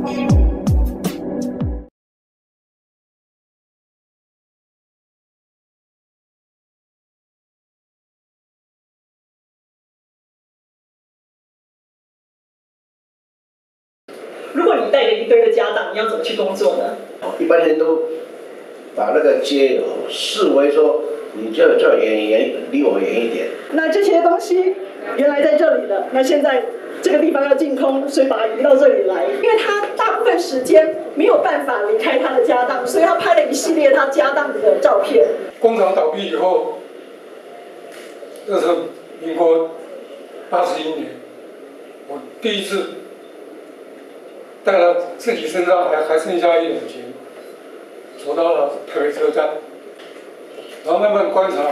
如果你带着一堆的家当，你要怎么去工作呢？ 一般人都把那个街视为说，你这远离我远一点。 那这些东西原来在这里的，那现在这个地方要净空，所以把它移到这里来。因为他大部分时间没有办法离开他的家当，所以他拍了一系列他家当的照片。 工厂倒闭以后，那时候民国81年，我第一次带了自己身上还剩下1两钱，走到了台北车站，然后慢慢观察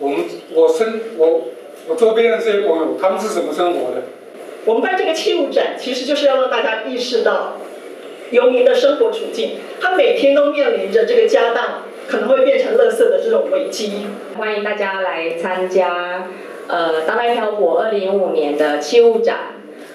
我周边的这些朋友，他们是怎么生活的。 我们办这个器物展，其实就是要让大家意识到游民的生活处境，他每天都面临着这个家当可能会变成垃圾的这种危机。 欢迎大家来参加当代漂泊2015年的器物展。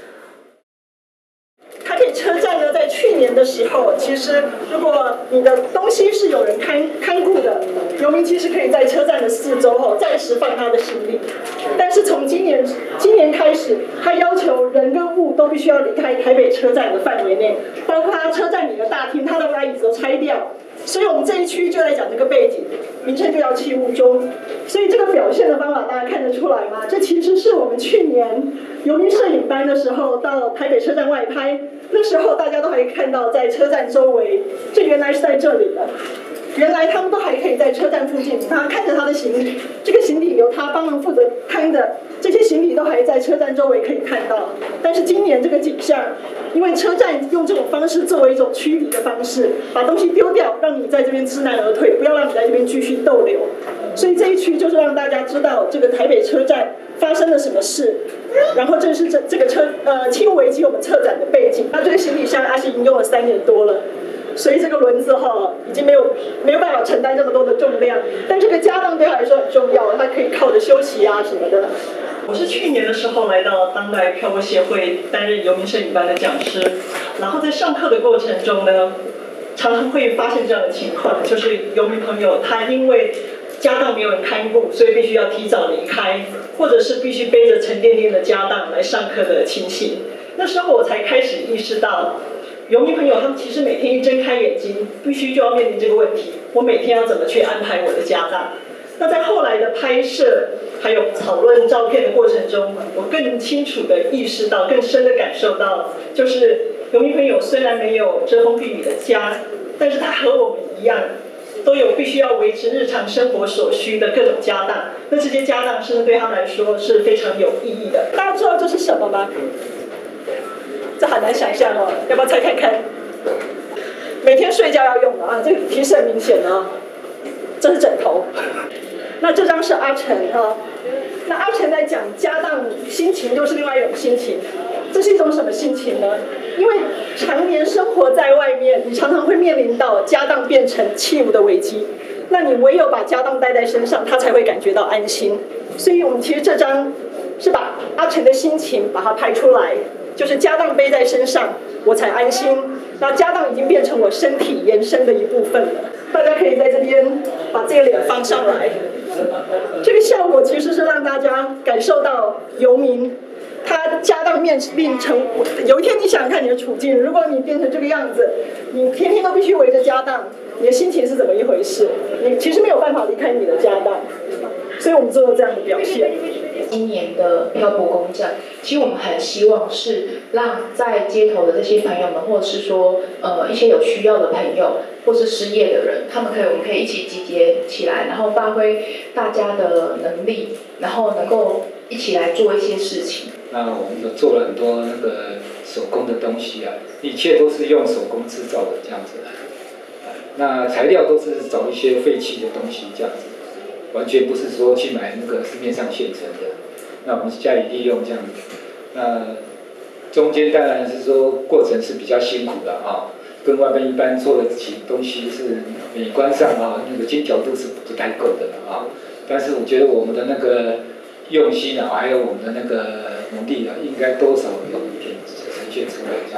台北车站呢，在去年的时候，其实如果你的东西是有人看顾的，游民其实可以在车站的四周暂时放他的行李。但是从今年开始，他要求人跟物都必须要离开台北车站的范围内，包括他车站里的大厅，他都把椅子都拆掉。所以我们这一区就在讲这个背景，名称就叫器物中。所以这个表现的方法大家看得出来吗？这其实是我们去年游民摄影班的时候到台北车站外拍，那时候大家都还看到在车站周围，这原来是在这里的。原来他们都还可以在车站附近，他看着他的行李，这个行李由他帮忙负责看的，这些行李都还在车站周围可以看到。但是今年这个景象，因为车站用这种方式作为一种驱离的方式，把东西丢掉，让你在这边知难而退，不要让你在这边继续逗留。所以这一区就是让大家知道这个台北车站发生了什么事，然后这是这个器物危机我们策展的背景。那这个行李箱阿信已经用了3年多了。所以这个轮子已经没有办法承担这么多的重量，但这个家当对他来说很重要，他可以靠着休息啊什么的。我是去年的时候来到当代漂泊协会担任游民摄影班的讲师，然后在上课的过程中呢，常常会发现这样的情况，就是游民朋友他因为家当没有人看顾，所以必须要提早离开，或者是必须背着沉甸甸的家当来上课的情形。那时候我才开始意识到，游民朋友他们其实每天一睁开眼睛，必须就要面临这个问题：我每天要怎么去安排我的家当？那在后来的拍摄还有讨论照片的过程中，我更清楚地意识到、更深地感受到，就是游民朋友虽然没有遮风避雨的家，但是他和我们一样，都有必须要维持日常生活所需的各种家当。那这些家当，甚至对他们来说是非常有意义的。大家知道这是什么吗？这很难想象哦，要不要猜看看？每天睡觉要用的啊，这个提示很明显的啊，这是枕头。那这张是阿成啊，那阿成在讲家当心情，又是另外一种心情。这是一种什么心情呢？因为常年生活在外面，你常常会面临到家当变成器物的危机。那你唯有把家当带在身上，他才会感觉到安心。所以我们其实这张是把阿成的心情把它拍出来。就是家当背在身上，我才安心。那家当已经变成我身体延伸的一部分了。大家可以在这边把这个脸放上来，这个效果其实是让大家感受到游民他家当变成，有一天你想想看你的处境，如果你变成这个样子，你天天都必须围着家当，你的心情是怎么一回事？你其实没有办法离开你的家当，所以我们做了这样的表现。 今年的漂泊公证，其实我们很希望是让在街头的这些朋友们，或者是说一些有需要的朋友，或是失业的人，我们可以一起集结起来，然后发挥大家的能力，然后能够一起来做一些事情。 那我们有做了很多那个手工的东西啊，一切都是用手工制造的这样子的。那材料都是找一些废弃的东西这样子，完全不是说去买那个市面上现成的。那我们加以利用这样子。那中间当然是说过程是比较辛苦的啊，跟外面一般做的东西是美观上啊那个精巧度是不太够的啊。但是我觉得我们的那个用心啊，还有我们的那个努力啊，应该多少有一点呈现出来这样子。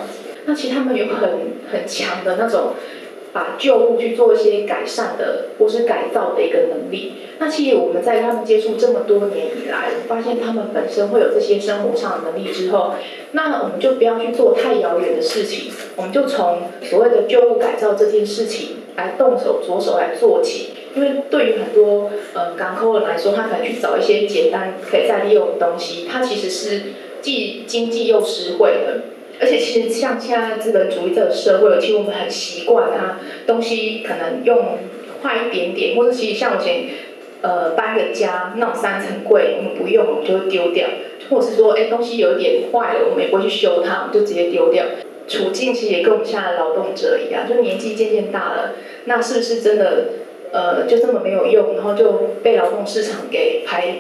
那其实他们有很强的那种把旧物去做一些改善的或是改造的一个能力。那其实我们在跟他们接触这么多年以来，发现他们本身会有这些生活上的能力之后，那我们就不要去做太遥远的事情，我们就从所谓的旧物改造这件事情来着手来做起。因为对于很多港口人来说，他可能去找一些简单可以再利用的东西，它其实是既经济又实惠的。而且其实像现在资本主义这个社会，其实我们很习惯啊，东西可能用坏一点点，或者其实像我以前搬个家那种3层柜，我们不用我们就会丢掉，或者是说东西有点坏了，我们也不会去修它，我们就直接丢掉。处境其实也跟我们现在的劳动者一样，就年纪渐渐大了，那是不是真的就这么没有用，然后就被劳动市场给排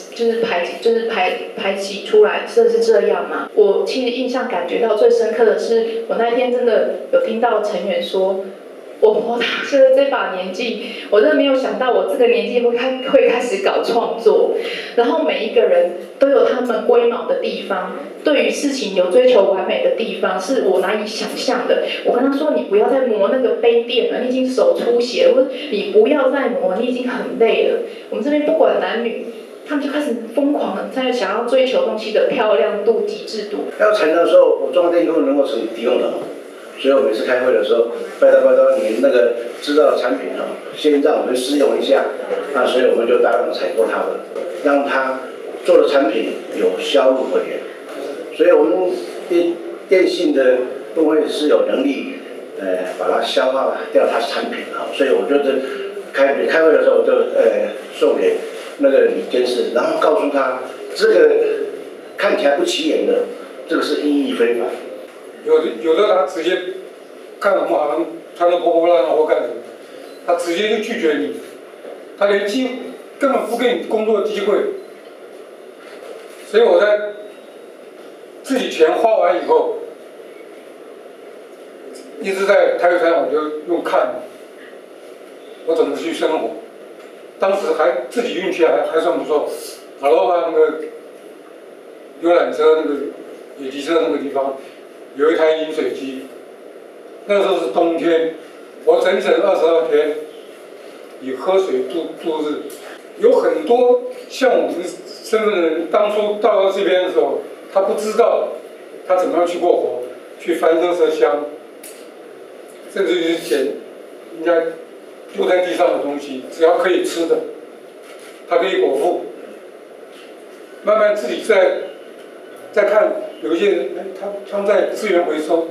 挤出来，真的是这样吗？我其实印象感觉到最深刻的是，我那一天真的有听到成员说，我活到这把年纪，我真的没有想到我这个年纪会开始搞创作，然后每一个人都有他们龟毛的地方，对于事情有追求完美的地方，是我难以想象的。我跟他说，你不要再磨那个杯垫了，你已经手出血了，或者你不要再磨，你已经很累了。我们这边不管男女，他们就开始疯狂的在想要追求东西的漂亮度、极致度。 要产的时候，我中华电工能够提供的，所以我每次开会的时候，拜托你那个知道的产品先让我们试用一下，那所以我们就大量采购它的，让它做的产品有销路可言。所以我们电信的部分是有能力，把它消化掉它产品所以我就是开会的时候，我就送给那个李监事，然后告诉他这个看起来不起眼的，这个是意义非凡。 有的他直接看我们好像穿得破破烂烂或干什么，他直接就拒绝你，他连根本不给你工作机会。所以我在自己钱花完以后，一直在台北山，我就用看我怎么去生活。当时还自己运气还算不错，老老板那个游览车那个野鸡车那个地方有一台饮水机，那个时候是冬天，我整整22天以喝水度日。有很多像我们身份的人，当初到这边的时候，他不知道他怎么样去过活，去翻垃圾箱，甚至于捡人家丢在地上的东西，只要可以吃的，他可以果腹。慢慢自己再看，有一些人他们在资源回收，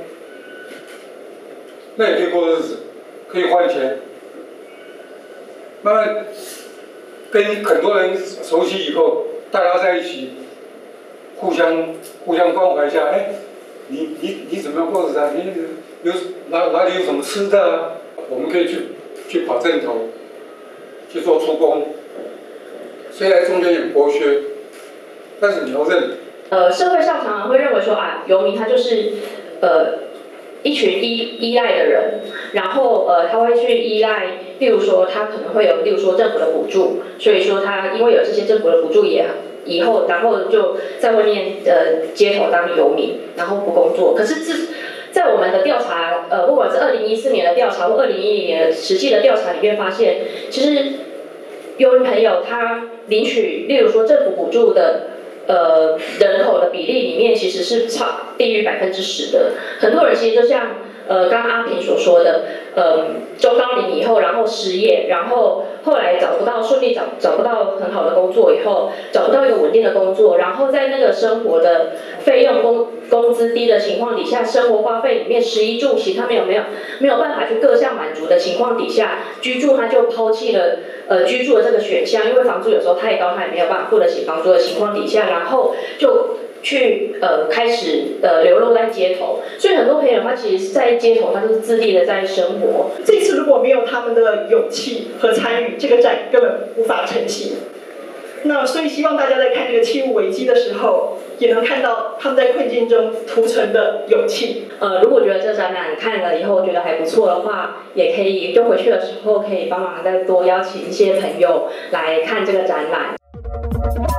那也可以过日子，可以换钱。慢慢跟很多人熟悉以后，大家在一起，互相关怀一下，你怎么样过日子啊？你有哪里有什么吃的啊？我们可以去跑镇头，去做出工。虽然中间有剥削，但是你要认。 社会上常常会认为说游民他就是一群依赖的人，然后他会去依赖，例如说他可能会有，例如说政府的补助，所以说他因为有这些政府的补助以后，然后就在外面街头当游民，然后不工作。可是在我们的调查，不管是2014年的调查或2010年的实际的调查里面发现，其实游民朋友他领取，例如说政府补助的人口的比例里面，其实是低于10%的。很多人其实就像刚刚阿平所说的，中高龄以后，然后失业，然后后来顺利找不到很好的工作以后，找不到一个稳定的工作，然后在那个生活的费用工资低的情况底下，生活花费里面食衣住行他们没有办法去各项满足的情况底下，居住他就抛弃了居住的这个选项，因为房租有时候太高，他也没有办法付得起房租的情况底下，然后就去开始流落在街头。所以很多朋友他其实在街头他都是自立的在生活。 这次如果没有他们的勇气和参与，这个展根本无法成型。那所以希望大家在看这个气雾危机的时候，也能看到他们在困境中图存的勇气。 如果觉得这展览看了以后觉得还不错的话，也可以就回去的时候可以帮忙再多邀请一些朋友来看这个展览。